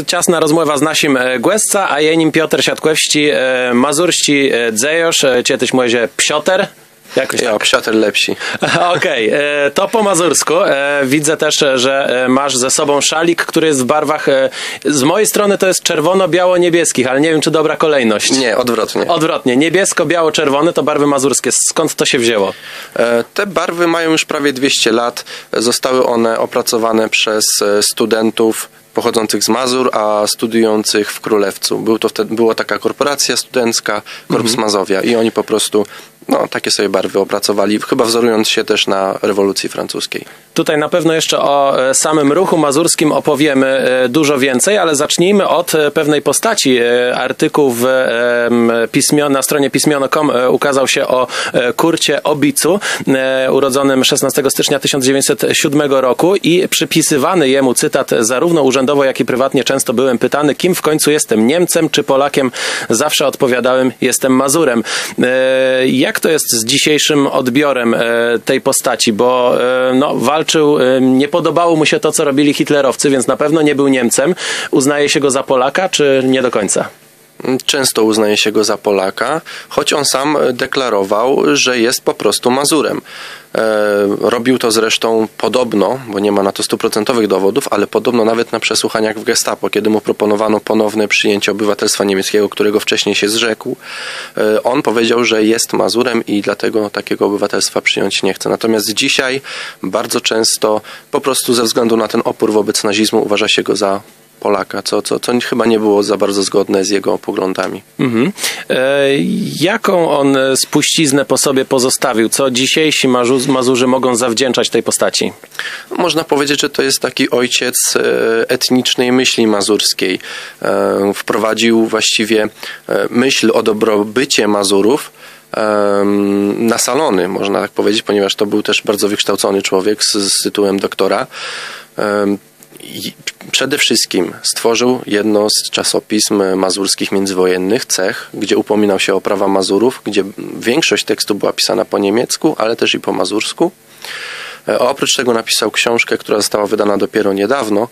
ciasna rozmowa z naším goestem a je ním Piotr Siatkowski, mazurští dzejoš, čietyś môže Psioter. Jakoś tak. Psioter lepsi. Okej, to po mazursku. Widzę też, że masz ze sobą szalik, który jest w barwach, z mojej strony to jest czerwono-biało-niebieskich, ale nie wiem, czy dobra kolejność. Nie, odwrotnie. Odwrotnie. Niebiesko-biało-czerwony to barwy mazurskie. Skąd to się wzięło? Te barwy mają już prawie 200 lat. Zostały one opracowane przez studentów pochodzących z Mazur, a studiujących w Królewcu. Była taka korporacja studencka, Korps Mazowia, i oni po prostu takie sobie barwy opracowali, chyba wzorując się też na rewolucji francuskiej. Tutaj na pewno jeszcze o samym ruchu mazurskim opowiemy dużo więcej, ale zacznijmy od pewnej postaci. Artykuł na stronie pismiono.com ukazał się o Kurcie Obicu, urodzonym 16 stycznia 1907 roku i przypisywany jemu cytat: zarówno urzędowo, jak i prywatnie często byłem pytany, kim w końcu jestem, Niemcem czy Polakiem? Zawsze odpowiadałem, jestem Mazurem. Jak to jest z dzisiejszym odbiorem tej postaci? Bo walczył, nie podobało mu się to, co robili hitlerowcy, więc na pewno nie był Niemcem. Uznaje się go za Polaka, czy nie do końca? Często uznaje się go za Polaka, choć on sam deklarował, że jest po prostu Mazurem. Robił to zresztą podobno, bo nie ma na to 100% dowodów, ale podobno nawet na przesłuchaniach w Gestapo, kiedy mu proponowano ponowne przyjęcie obywatelstwa niemieckiego, którego wcześniej się zrzekł. On powiedział, że jest Mazurem i dlatego takiego obywatelstwa przyjąć nie chce. Natomiast dzisiaj bardzo często po prostu ze względu na ten opór wobec nazizmu uważa się go za Polaka, co chyba nie było za bardzo zgodne z jego poglądami. Jaką on spuściznę po sobie pozostawił? Co dzisiejsi Mazurzy mogą zawdzięczać tej postaci? Można powiedzieć, że to jest taki ojciec etnicznej myśli mazurskiej. Wprowadził właściwie myśl o dobrobycie Mazurów na salony, można tak powiedzieć, ponieważ to był też bardzo wykształcony człowiek z tytułem doktora. Przede wszystkim stworzył jedno z czasopism mazurskich międzywojennych, Cech, gdzie upominał się o prawa Mazurów, gdzie większość tekstu była pisana po niemiecku, ale też i po mazursku. Oprócz tego napisał książkę, która została wydana dopiero niedawno,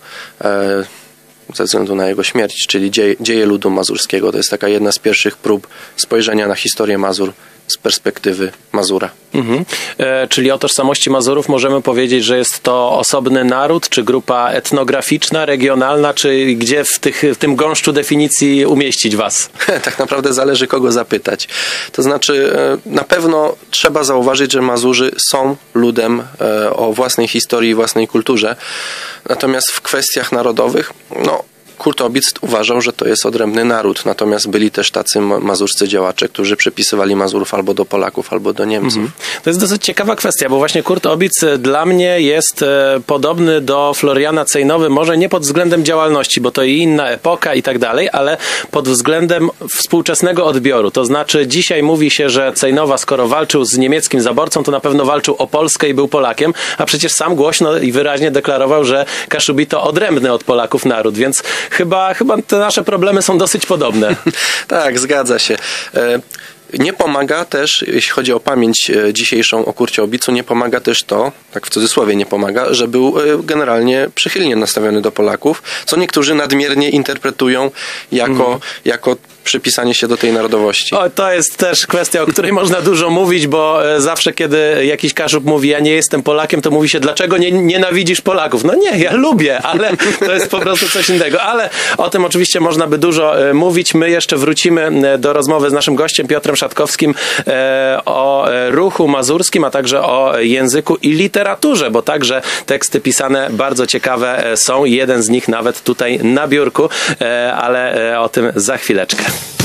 ze względu na jego śmierć, czyli Dzieje ludu mazurskiego. To jest taka jedna z pierwszych prób spojrzenia na historię Mazur z perspektywy Mazura. Czyli o tożsamości Mazurów możemy powiedzieć, że jest to osobny naród, czy grupa etnograficzna, regionalna, czy gdzie w tym gąszczu definicji umieścić was? Tak naprawdę zależy, kogo zapytać. To znaczy, na pewno trzeba zauważyć, że Mazurzy są ludem o własnej historii i własnej kulturze. Natomiast w kwestiach narodowych, Kurt Obic uważał, że to jest odrębny naród, natomiast byli też tacy mazurscy działacze, którzy przypisywali Mazurów albo do Polaków, albo do Niemców. To jest dosyć ciekawa kwestia, bo właśnie Kurt Obic dla mnie jest podobny do Floriana Cejnowy, może nie pod względem działalności, bo to i inna epoka i tak dalej, ale pod względem współczesnego odbioru. To znaczy dzisiaj mówi się, że Cejnowa, skoro walczył z niemieckim zaborcą, to na pewno walczył o Polskę i był Polakiem, a przecież sam głośno i wyraźnie deklarował, że Kaszubi to odrębny od Polaków naród, więc Chyba te nasze problemy są dosyć podobne. Tak, zgadza się. Nie pomaga też, jeśli chodzi o pamięć dzisiejszą o Kurcie Obicu, nie pomaga też to, tak w cudzysłowie nie pomaga, że był generalnie przychylnie nastawiony do Polaków, co niektórzy nadmiernie interpretują jako przypisanie się do tej narodowości. To jest też kwestia, o której można dużo mówić, bo zawsze, kiedy jakiś Kaszub mówi, ja nie jestem Polakiem, to mówi się, dlaczego nienawidzisz Polaków? No nie, ja lubię, ale to jest po prostu coś innego. Ale o tym oczywiście można by dużo mówić. My jeszcze wrócimy do rozmowy z naszym gościem Piotrem Siatkowskim o ruchu mazurskim, a także o języku i literaturze, bo także teksty pisane bardzo ciekawe są. Jeden z nich nawet tutaj na biurku, ale o tym za chwileczkę.